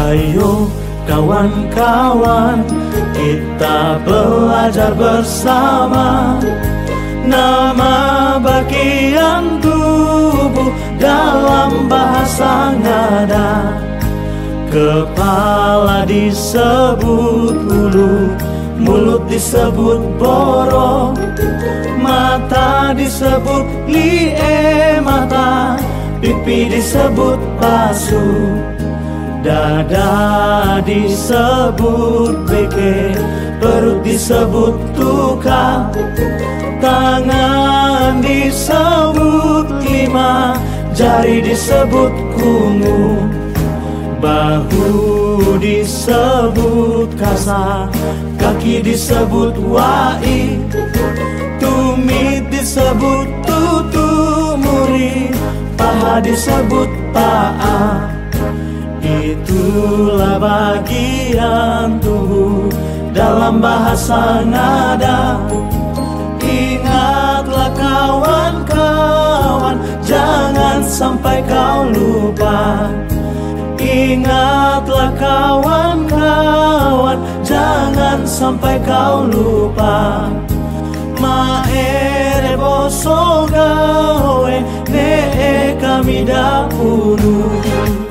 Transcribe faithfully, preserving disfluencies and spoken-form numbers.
Ayo kawan-kawan, kita belajar bersama nama bagian tubuh dalam bahasa ngada. Kepala disebut ulu, mulut disebut borok, mata disebut lie mata, pipi disebut pasu, dada disebut beke, perut disebut tukang, tangan disebut lima, jari disebut kungu, bahu disebut kasa, kaki disebut wai, tumit disebut tutumuri, paha disebut pa'a. Itulah bagian tubuh dalam bahasa ngada. Ingatlah kawan-kawan, jangan sampai kau lupa. Ingatlah kawan-kawan, jangan sampai kau lupa. Maere boso gawe ne kami dahulu.